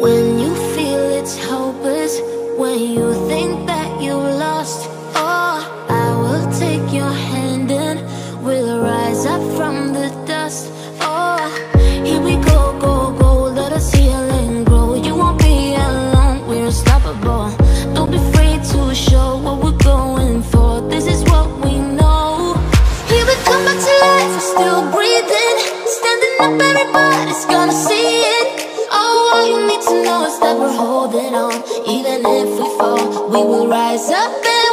When you feel it's hopeless, when you think that you lost, oh, I will take your hand and we'll rise up from the dust. Oh, here we go, go, go, let us heal and grow. You won't be alone, we're unstoppable. Don't be afraid to show what we're going for. This is what we know. Here we come back to life, we're still breathing. Standing up, everybody's gonna see it. Oh, all you need to know is that we're holding on. Even if we fall, we will rise up and